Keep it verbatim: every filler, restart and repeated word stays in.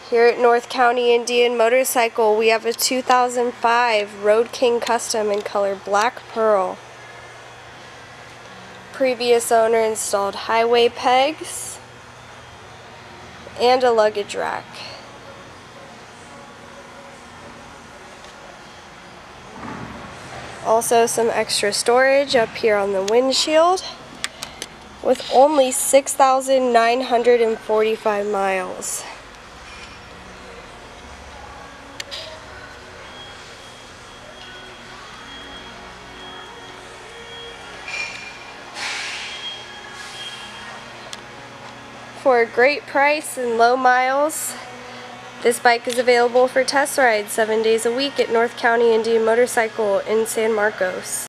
Here at North County Indian Motorcycle, we have a two thousand five Road King Custom in color Black Pearl. Previous owner installed highway pegs and a luggage rack. Also some extra storage up here on the windshield with only six thousand nine hundred forty-five miles. For a great price and low miles, this bike is available for test rides seven days a week at North County Indian Motorcycle in San Marcos.